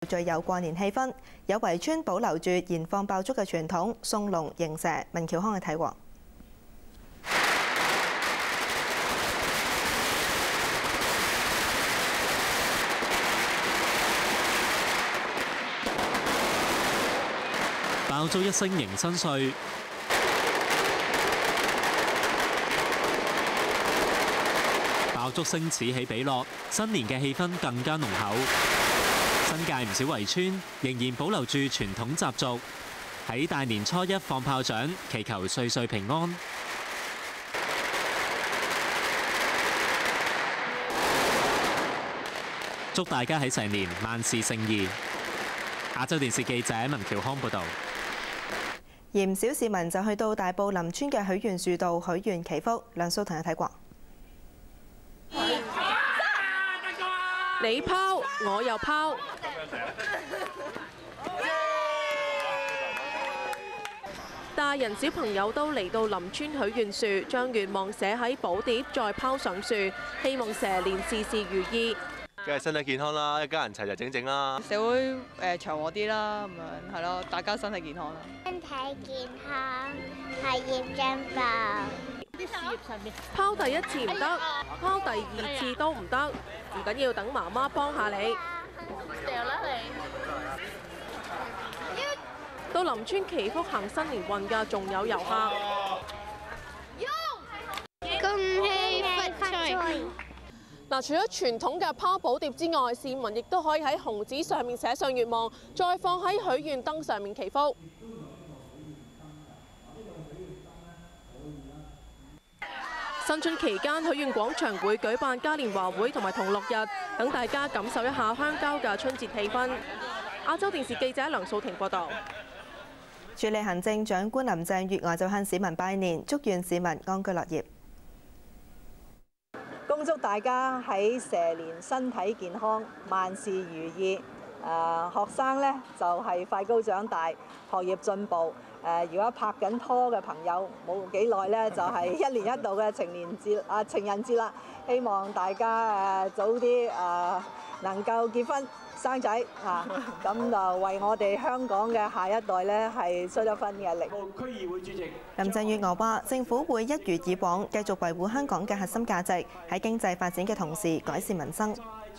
最有過年氣氛。有圍村保留住燃放爆竹嘅傳統，送龍迎蛇。文喬康去睇過。 爆竹一聲迎新歲，爆竹聲此起彼落，新年嘅氣氛更加濃厚。新界唔少圍村仍然保留住傳統習俗，喺大年初一放炮仗，祈求歲歲平安。祝大家喺蛇年萬事勝意。亞洲電視記者文喬康報導。 而唔少市民就去到大埔林村嘅許願樹道許願祈福。梁素婷有睇過。 你拋，我又拋。大人小朋友都嚟到林村許願樹，將願望寫喺寶碟，再拋上樹，希望蛇年事事如意。 梗係身體健康啦，一家人齊齊整整啦。 社會祥和啲啦，咁樣係咯，大家身體健康啦。 身體健康，學業進步。啲事業上面拋第一次唔得，拋第二次都唔得，唔緊要，等媽媽幫下你。 掉啦你！ 到林村祈福行新年運嘅仲有遊客。 恭喜發財！ 嗱，除咗傳統嘅拋寶碟之外，市民亦都可以喺紅紙上面寫上願望，再放喺許願燈上面祈福。新春期間，許願廣場會舉辦嘉年華會同埋同樂日，等大家感受一下鄉郊嘅春節氣氛。亞洲電視記者梁素婷報導。 署理行政長官林鄭月娥就向市民拜年，祝願市民安居樂業。 恭祝大家喺蛇年身體健康，萬事如意。學生呢就係快高長大，學業進步。如果拍緊拖嘅朋友，冇幾耐呢就係一年一度嘅情人節啦。希望大家早啲能夠結婚生仔咁就為我哋香港嘅下一代呢係出一分嘅力。 區議會主席林鄭月娥話：政府會一如以往繼續維護香港嘅核心價值，喺經濟發展嘅同時改善民生。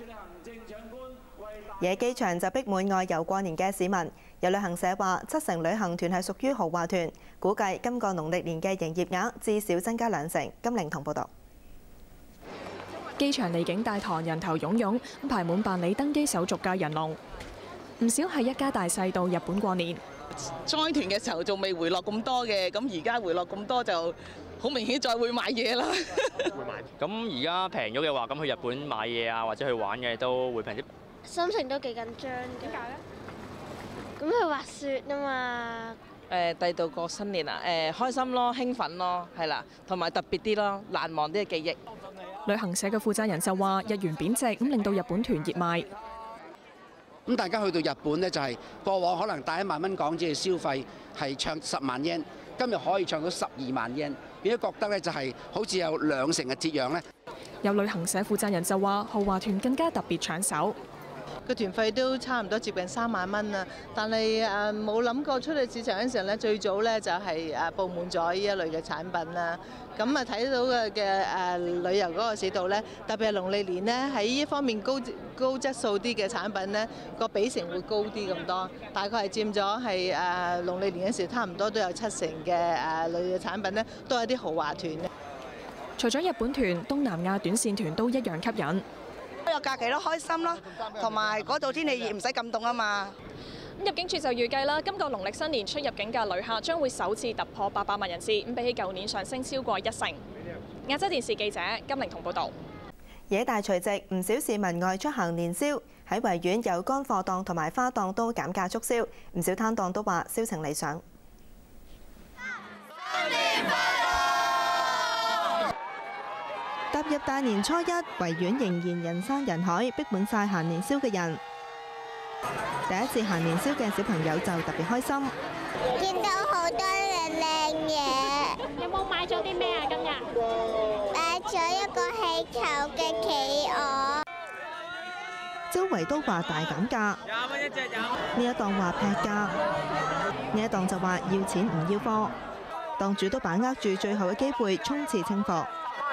而喺機場就逼滿外遊過年嘅市民，有旅行社話7成旅行團係屬於豪華團，估計今個農曆年嘅營業額至少增加2成。金玲彤報導。 機場離境大堂人頭湧湧，排滿辦理登機手續嘅人龍，唔少係一家大細到日本過年。 災團嘅時候仲未回落咁多嘅，咁而家回落咁多就好明顯再會買嘢啦。 會買。咁而家平咗嘅話，咁去日本買嘢啊，或者去玩嘅都會平啲。 心情都幾緊張，點解咧？咁去滑雪啊嘛。 第度過新年啊，開心咯，興奮咯，係啦，同埋特別啲咯，難忘啲嘅記憶。 旅行社嘅負責人就話：日元貶值，咁令到日本團熱賣。 咁大家去到日本呢，就係過往可能帶1萬蚊港紙嘅消費係唱10萬yen，今日可以唱到12萬yen，變咗覺得咧就係好似有2成嘅折讓咧。 有旅行社負責人就話：豪華團更加特別搶手。 個團費都差唔多接近3萬蚊啦，但係冇諗過出去市場嗰陣時咧，最早咧就係佈滿咗呢一類嘅產品啦。咁睇到嘅旅遊嗰個市道咧，特別係農曆年咧，喺呢方面高質素啲嘅產品咧，個比成會高啲咁多，大概係佔咗係農曆年嗰時差唔多都有7成嘅旅遊產品咧，都係啲豪華團嘅。 除咗日本團，東南亞短線團都一樣吸引。 有假期咯，開心咯，同埋嗰度天氣熱，唔使咁凍啊嘛。 入境處就預計啦，今個農曆新年出入境嘅旅客將會首次突破800萬人次，咁比起舊年上升超過1成。亞洲電視記者金玲彤報導。 野大除夕，唔少市民外出行年宵，喺維園有乾貨檔同埋花檔都減價促銷，唔少攤檔都話銷情理想。踏入大年初一，維園仍然人山人海，逼滿晒行年宵嘅人。第一次行年宵嘅小朋友就特別開心， 見到好多靚嘢。 有冇買咗啲咩啊？今日買咗一個氣球嘅企鵝。 周周圍都話大減價， 20蚊一隻有。 呢一檔話劈價，呢一檔就話要錢唔要貨。檔主都把握住最後嘅機會衝刺清貨。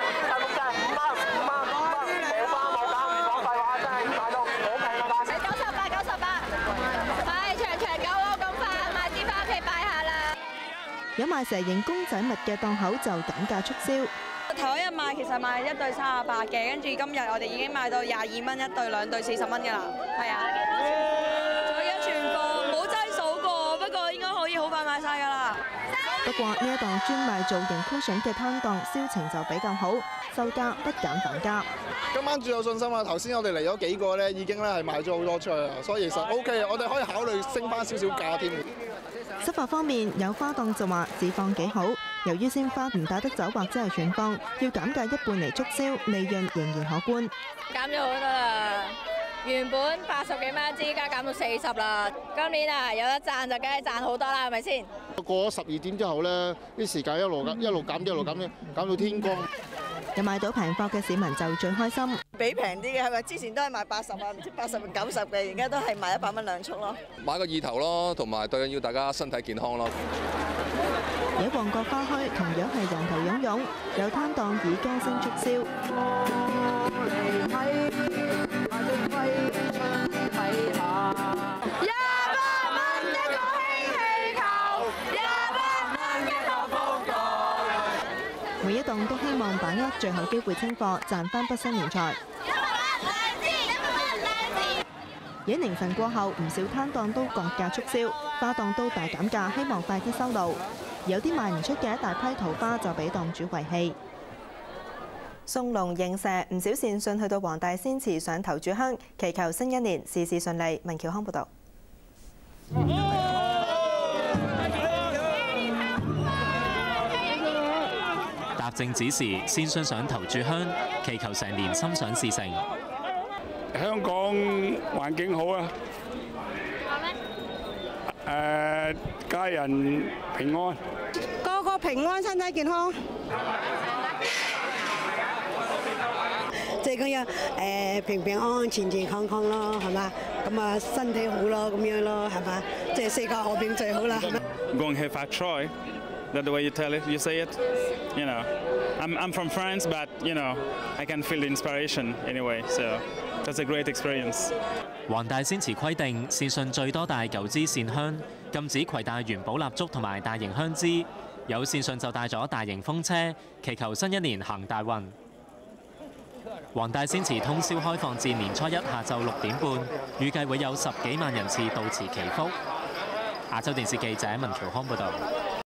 有賣蛇形公仔物嘅檔口就減價促銷。 頭一日賣其實賣一對38嘅，跟住今日我哋已經賣到22蚊一對，兩對40蚊㗎啦。係啊，而家全貨冇齋數過，不過應該可以好快賣晒㗎啦。 不過呢一檔專賣造型 cushion 嘅攤檔銷情就比較好，售價不減反價。 今晚最有信心啊！頭先我哋嚟咗幾個咧，已經咧係賣咗好多出去啦，所以其實 OK， 我哋可以考慮升翻少少價添。 執法方面，有花檔就話市況幾好，由於鮮花唔帶得走或者係存放，要減價一半嚟促銷，利潤仍然可觀。 減咗好多啦，原本80幾蚊一支，而家減到40啦。今年啊，有得賺就梗係賺好多啦，係咪先？ 過咗12點之後咧，啲時間一路減到天光。 有買到平貨嘅市民就最開心。 比平啲嘅係咪？之前都係賣80啊，唔知80定90嘅，而家都係賣100蚊兩束咯。 買個意頭咯，同埋最緊要大家身體健康咯。 喺旺角花墟同樣係人頭湧湧，有攤檔以加升促銷。每一檔都希望把握最後機會清貨，賺翻筆新年財。喺凌晨過後，唔少攤檔都降價促銷，花檔都大減價，希望快啲收路。有啲賣唔出嘅一大批桃花就俾檔主遺棄。送龍迎蛇，唔少善信去到黃大仙祠上頭炷香，祈求新一年事事順利。文喬康報導。 踏正子時，先信上頭炷香，祈求成年心想事成。 香港環境好啊！家人平安， 個個平安，身體健康。即係咁樣平平安安、健健康康咯，係嘛？咁啊身體好咯，咁樣咯，係嘛？即係四個和平最好啦，係咪？ Going here for Troy. That's the way you tell it, you say it. You know, I'm from France, but you know, I can feel the inspiration anyway. So that's a great experience. 黃大仙祠規定，善信最多帶9支線香，禁止攜帶元寶蠟燭同埋大型香枝。有善信就帶咗大型風車，祈求新一年行大運。黃大仙祠通宵開放至年初一下晝6點半，預計會有10幾萬人次到祠祈福。亞洲電視記者文喬康報導。